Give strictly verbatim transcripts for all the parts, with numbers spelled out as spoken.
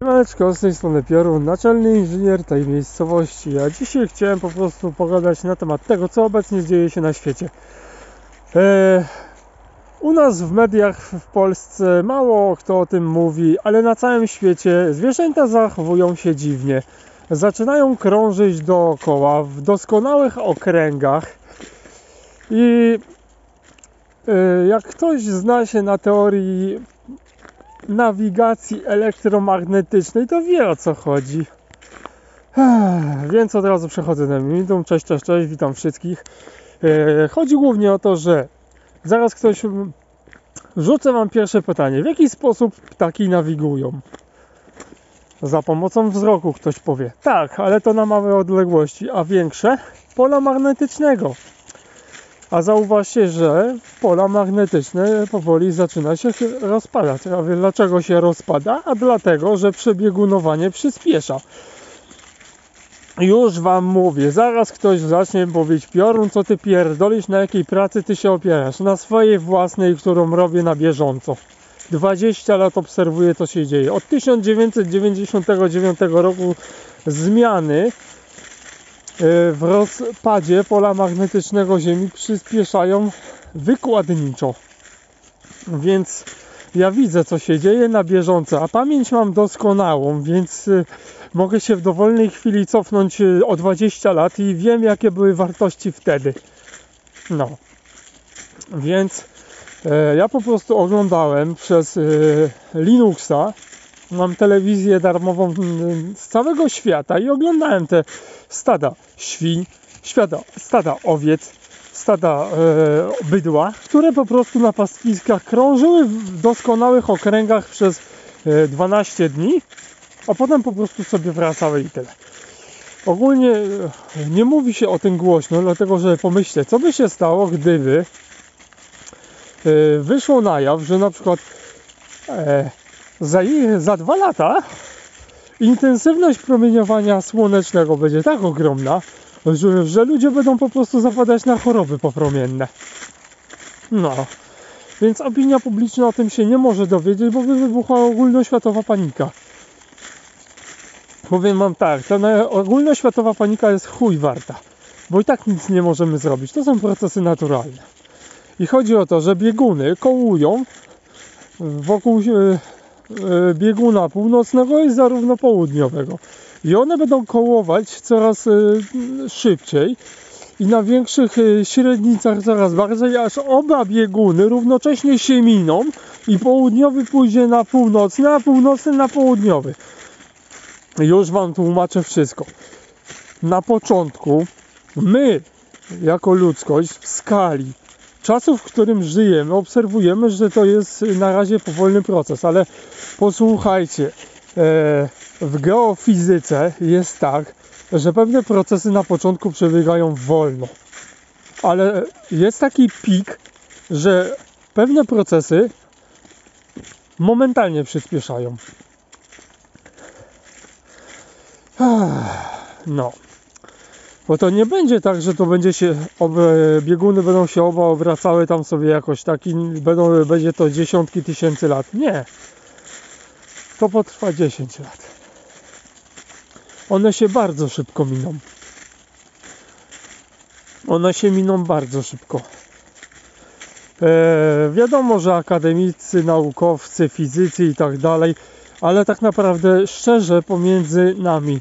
Siemaneczko, z tej strony Piorun, naczelny inżynier tej miejscowości. A dzisiaj chciałem po prostu pogadać na temat tego, co obecnie dzieje się na świecie. Eee, u nas w mediach w Polsce mało kto o tym mówi, ale na całym świecie zwierzęta zachowują się dziwnie. Zaczynają krążyć dookoła w doskonałych okręgach i e, jak ktoś zna się na teorii nawigacji elektromagnetycznej, to wie, o co chodzi. Więc od razu przechodzę na minutę. Cześć, cześć, cześć, witam wszystkich. Chodzi głównie o to, że zaraz ktoś... Rzucę wam pierwsze pytanie. W jaki sposób ptaki nawigują? Za pomocą wzroku, ktoś powie. Tak, ale to na małe odległości, a większe? Pola magnetycznego. A zauważcie, że pola magnetyczne powoli zaczyna się rozpadać. A wie dlaczego się rozpada? A dlatego, że przebiegunowanie przyspiesza. Już wam mówię, zaraz ktoś zacznie mówić: Piorun, co ty pierdolisz, na jakiej pracy ty się opierasz? Na swojej własnej, którą robię na bieżąco. dwadzieścia lat obserwuję, co się dzieje. Od tysiąc dziewięćset dziewięćdziesiątego dziewiątego roku zmiany w rozpadzie pola magnetycznego Ziemi przyspieszają wykładniczo. Więc ja widzę, co się dzieje na bieżąco, a pamięć mam doskonałą, więc mogę się w dowolnej chwili cofnąć o dwadzieścia lat i wiem, jakie były wartości wtedy. No. Więc e, ja po prostu oglądałem przez e, Linuxa. Mam telewizję darmową z całego świata i oglądałem te stada świń, świata, stada owiec, stada e, bydła, które po prostu na pastwiskach krążyły w doskonałych okręgach przez e, dwanaście dni, a potem po prostu sobie wracały i tyle. Ogólnie e, nie mówi się o tym głośno, dlatego że pomyślcie, co by się stało, gdyby e, wyszło na jaw, że na przykład e, Za, za dwa lata intensywność promieniowania słonecznego będzie tak ogromna, że, że ludzie będą po prostu zapadać na choroby popromienne. No, więc opinia publiczna o tym się nie może dowiedzieć, bo by wybuchła ogólnoświatowa panika. Powiem wam tak, ta ogólnoświatowa panika jest chuj warta, bo i tak nic nie możemy zrobić. To są procesy naturalne. I chodzi o to, że bieguny kołują wokół bieguna północnego i zarówno południowego. I one będą kołować coraz szybciej i na większych średnicach coraz bardziej, aż oba bieguny równocześnie się miną i południowy pójdzie na północny, a północny na południowy. Już wam tłumaczę wszystko. Na początku my, jako ludzkość, w skali czasu, w którym żyjemy, obserwujemy, że to jest na razie powolny proces, ale posłuchajcie, w geofizyce jest tak, że pewne procesy na początku przebiegają wolno, ale jest taki pik, że pewne procesy momentalnie przyspieszają. No. Bo to nie będzie tak, że to będzie się, bieguny będą się oba obracały tam sobie jakoś tak i będą, będzie to dziesiątki tysięcy lat. Nie. To potrwa dziesięć lat. One się bardzo szybko miną. One się miną bardzo szybko. E, wiadomo, że akademicy, naukowcy, fizycy i tak dalej, ale tak naprawdę szczerze pomiędzy nami,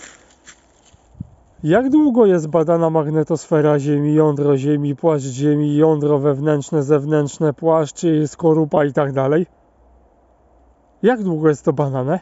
jak długo jest badana magnetosfera Ziemi, jądro Ziemi, płaszcz Ziemi, jądro wewnętrzne, zewnętrzne, płaszcz, skorupa i tak dalej? Jak długo jest to badane?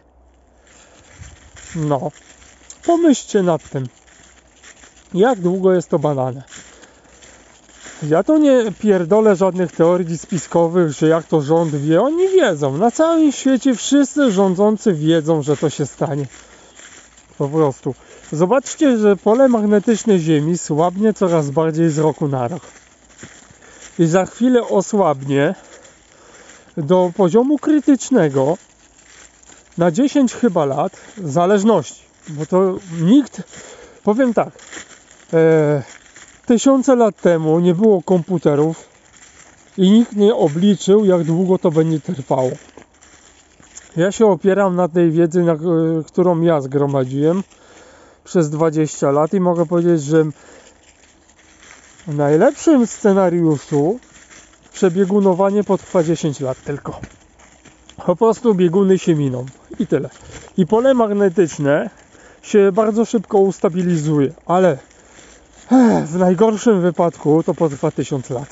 No, pomyślcie nad tym. Jak długo jest to badane? Ja to nie pierdolę żadnych teorii spiskowych, że jak to rząd wie. Oni wiedzą. Na całym świecie wszyscy rządzący wiedzą, że to się stanie. Po prostu. Zobaczcie, że pole magnetyczne Ziemi słabnie coraz bardziej z roku na rok. I za chwilę osłabnie do poziomu krytycznego na dziesięć chyba lat zależności. Bo to nikt, powiem tak, e, tysiące lat temu nie było komputerów i nikt nie obliczył, jak długo to będzie trwało. Ja się opieram na tej wiedzy, na, którą ja zgromadziłem przez dwadzieścia lat i mogę powiedzieć, że w najlepszym scenariuszu przebiegunowanie potrwa dziesięć lat tylko. Po prostu bieguny się miną i tyle. I pole magnetyczne się bardzo szybko ustabilizuje, ale w najgorszym wypadku to potrwa tysiąc lat.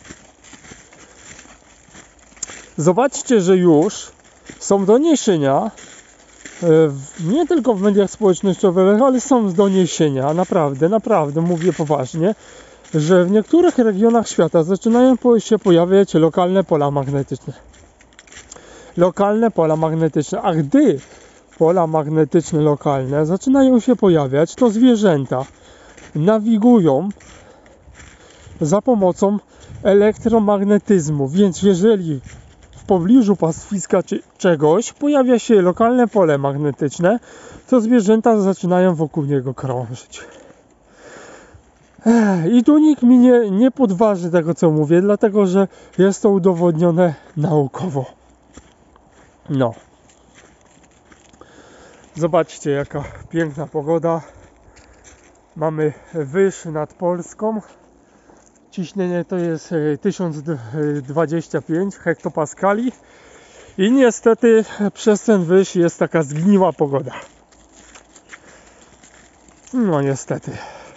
Zobaczcie, że już są doniesienia, nie tylko w mediach społecznościowych, ale są doniesienia, naprawdę, naprawdę, mówię poważnie, że w niektórych regionach świata zaczynają się pojawiać lokalne pola magnetyczne. Lokalne pola magnetyczne, a gdy pola magnetyczne lokalne zaczynają się pojawiać, to zwierzęta nawigują za pomocą elektromagnetyzmu, więc jeżeli w pobliżu pastwiska czy czegoś pojawia się lokalne pole magnetyczne, to zwierzęta zaczynają wokół niego krążyć. I tu nikt mi nie, nie podważy tego, co mówię, dlatego że jest to udowodnione naukowo. No. Zobaczcie, jaka piękna pogoda. Mamy wyż nad Polską. Ciśnienie to jest tysiąc dwadzieścia pięć hektopaskali. I niestety przez ten wyż jest taka zgniła pogoda. No niestety.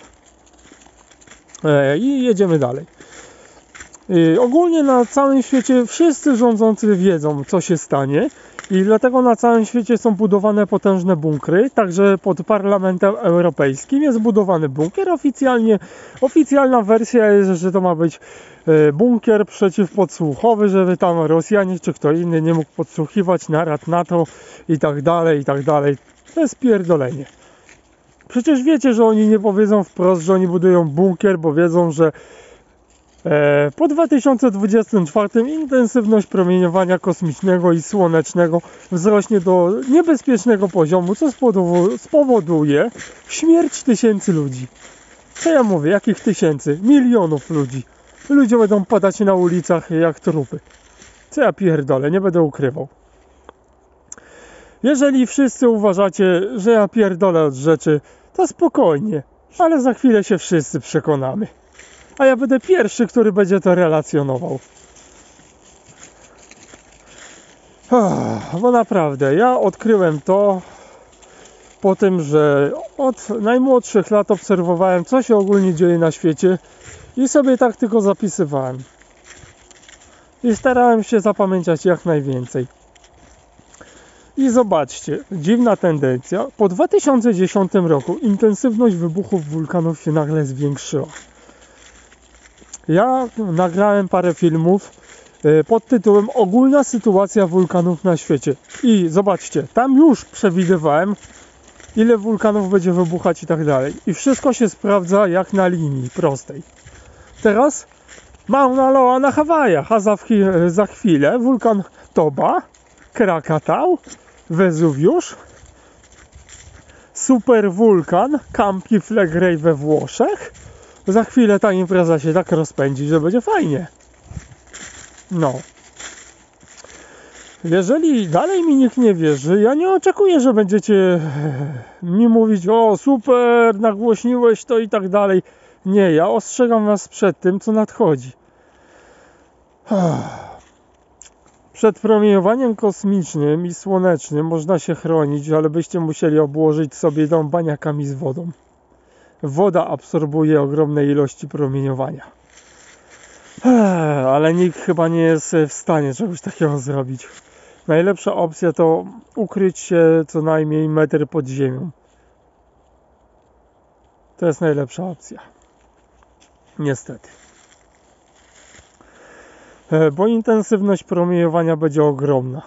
I jedziemy dalej. Ogólnie na całym świecie wszyscy rządzący wiedzą, co się stanie. I dlatego na całym świecie są budowane potężne bunkry. Także pod Parlamentem Europejskim jest budowany bunkier. Oficjalnie, oficjalna wersja jest, że to ma być bunkier przeciwpodsłuchowy, żeby tam Rosjanie czy kto inny nie mógł podsłuchiwać narad NATO i tak dalej, i tak dalej. To jest pierdolenie. Przecież wiecie, że oni nie powiedzą wprost, że oni budują bunkier, bo wiedzą, że po dwa tysiące dwudziestym czwartym intensywność promieniowania kosmicznego i słonecznego wzrośnie do niebezpiecznego poziomu, co spowoduje śmierć tysięcy ludzi. Co ja mówię? Jakich tysięcy? Milionów ludzi. Ludzie będą padać na ulicach jak trupy. Co ja pierdolę? Nie będę ukrywał. Jeżeli wszyscy uważacie, że ja pierdolę od rzeczy, to spokojnie, ale za chwilę się wszyscy przekonamy. A ja będę pierwszy, który będzie to relacjonował. Bo naprawdę, ja odkryłem to po tym, że od najmłodszych lat obserwowałem, co się ogólnie dzieje na świecie i sobie tak tylko zapisywałem. I starałem się zapamiętać jak najwięcej. I zobaczcie, dziwna tendencja. Po dwa tysiące dziesiątym roku intensywność wybuchów wulkanów się nagle zwiększyła. Ja nagrałem parę filmów pod tytułem Ogólna sytuacja wulkanów na świecie. I zobaczcie, tam już przewidywałem, ile wulkanów będzie wybuchać i tak dalej. I wszystko się sprawdza jak na linii prostej. Teraz Mauna Loa na Hawajach, a za, za chwilę wulkan Toba, Krakatau, Wezuwiusz, superwulkan Campi Flegrei we Włoszech. Za chwilę ta impreza się tak rozpędzi, że będzie fajnie. No. Jeżeli dalej mi nikt nie wierzy, ja nie oczekuję, że będziecie mi mówić: o super, nagłośniłeś to i tak dalej. Nie, ja ostrzegam was przed tym, co nadchodzi. Przed promieniowaniem kosmicznym i słonecznym można się chronić, ale byście musieli obłożyć sobie dom baniakami z wodą. Woda absorbuje ogromne ilości promieniowania. Ale nikt chyba nie jest w stanie czegoś takiego zrobić. Najlepsza opcja to ukryć się co najmniej metr pod ziemią. To jest najlepsza opcja. Niestety. Bo intensywność promieniowania będzie ogromna.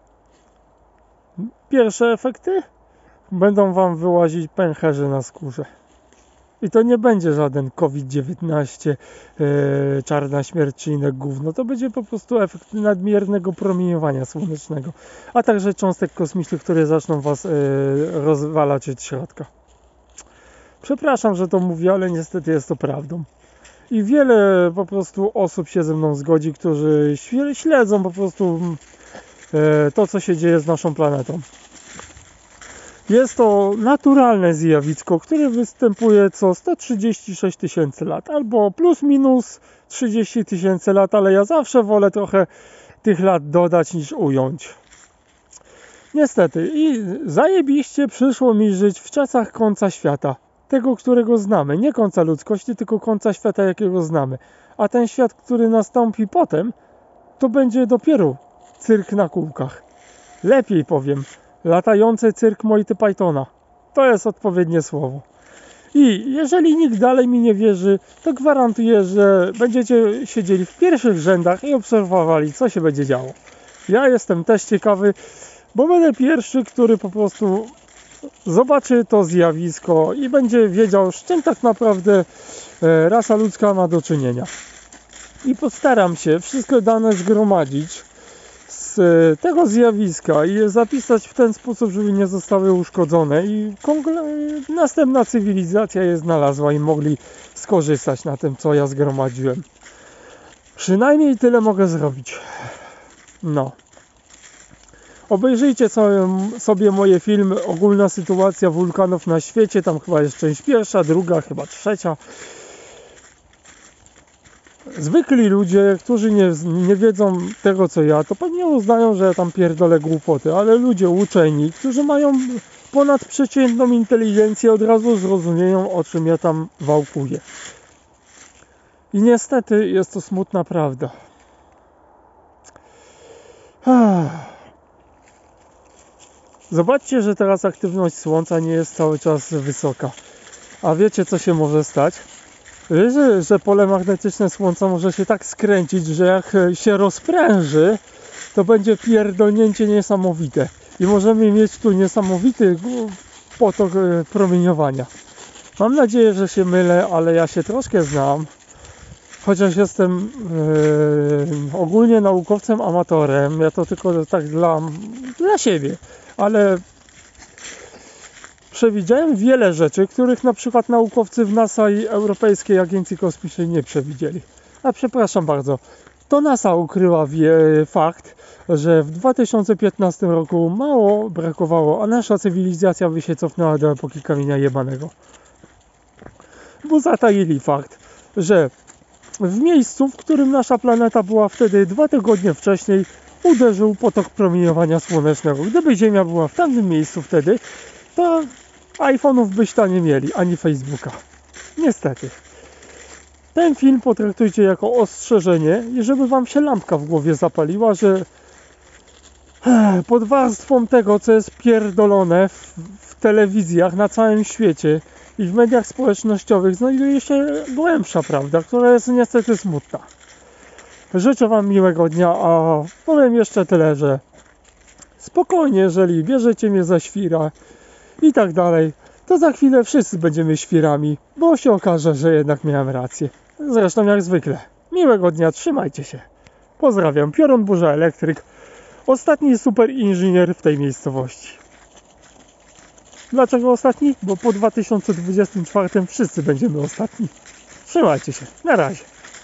Pierwsze efekty? Będą wam wyłazić pęcherze na skórze. I to nie będzie żaden COVID dziewiętnaście, yy, czarna śmierć czy inne gówno. To będzie po prostu efekt nadmiernego promieniowania słonecznego. A także cząstek kosmicznych, które zaczną was yy, rozwalać od środka. Przepraszam, że to mówię, ale niestety jest to prawdą. I wiele po prostu osób się ze mną zgodzi, którzy śledzą po prostu e, to, co się dzieje z naszą planetą. Jest to naturalne zjawisko, które występuje co sto trzydzieści sześć tysięcy lat, albo plus minus trzydzieści tysięcy lat, ale ja zawsze wolę trochę tych lat dodać niż ująć. Niestety, i zajebiście przyszło mi żyć w czasach końca świata. Tego, którego znamy. Nie końca ludzkości, tylko końca świata, jakiego znamy. A ten świat, który nastąpi potem, to będzie dopiero cyrk na kółkach. Lepiej powiem, latający cyrk Monty Pythona. To jest odpowiednie słowo. I jeżeli nikt dalej mi nie wierzy, to gwarantuję, że będziecie siedzieli w pierwszych rzędach i obserwowali, co się będzie działo. Ja jestem też ciekawy, bo będę pierwszy, który po prostu zobaczy to zjawisko i będzie wiedział, z czym tak naprawdę rasa ludzka ma do czynienia. I postaram się wszystkie dane zgromadzić z tego zjawiska i je zapisać w ten sposób, żeby nie zostały uszkodzone i następna cywilizacja je znalazła i mogli skorzystać na tym, co ja zgromadziłem. Przynajmniej tyle mogę zrobić. No. Obejrzyjcie sobie moje filmy Ogólna sytuacja wulkanów na świecie. Tam chyba jest część pierwsza, druga, chyba trzecia. Zwykli ludzie, którzy nie, nie wiedzą tego, co ja, to pewnie uznają, że ja tam pierdolę głupoty, ale ludzie uczeni, którzy mają ponadprzeciętną inteligencję, od razu zrozumieją, o czym ja tam wałkuję. I niestety jest to smutna prawda. Zobaczcie, że teraz aktywność Słońca nie jest cały czas wysoka. A wiecie, co się może stać? Wiecie, że pole magnetyczne Słońca może się tak skręcić, że jak się rozpręży, to będzie pierdolnięcie niesamowite. I możemy mieć tu niesamowity potok promieniowania. Mam nadzieję, że się mylę, ale ja się troszkę znam. Chociaż jestem yy, ogólnie naukowcem amatorem. Ja to tylko tak dla, dla siebie. Ale przewidziałem wiele rzeczy, których na przykład naukowcy w NASA i Europejskiej Agencji Kosmicznej nie przewidzieli. A przepraszam bardzo, to NASA ukryła wie, fakt, że w dwa tysiące piętnastym roku mało brakowało, a nasza cywilizacja by się cofnęła do epoki kamienia jebanego. Bo zataili fakt, że w miejscu, w którym nasza planeta była wtedy dwa tygodnie wcześniej, uderzył potok promieniowania słonecznego. Gdyby Ziemia była w tamtym miejscu wtedy, to iPhone'ów byście nie mieli, ani Facebooka. Niestety. Ten film potraktujcie jako ostrzeżenie i żeby wam się lampka w głowie zapaliła, że pod warstwą tego, co jest pierdolone w, w telewizjach na całym świecie i w mediach społecznościowych, znajduje się głębsza prawda, która jest niestety smutna. Życzę wam miłego dnia, a powiem jeszcze tyle, że spokojnie, jeżeli bierzecie mnie za świra i tak dalej, to za chwilę wszyscy będziemy świrami, bo się okaże, że jednak miałem rację. Zresztą jak zwykle. Miłego dnia, trzymajcie się. Pozdrawiam, Piorun Burza Elektryk, ostatni super inżynier w tej miejscowości. Dlaczego ostatni? Bo po dwa tysiące dwudziestym czwartym wszyscy będziemy ostatni. Trzymajcie się, na razie.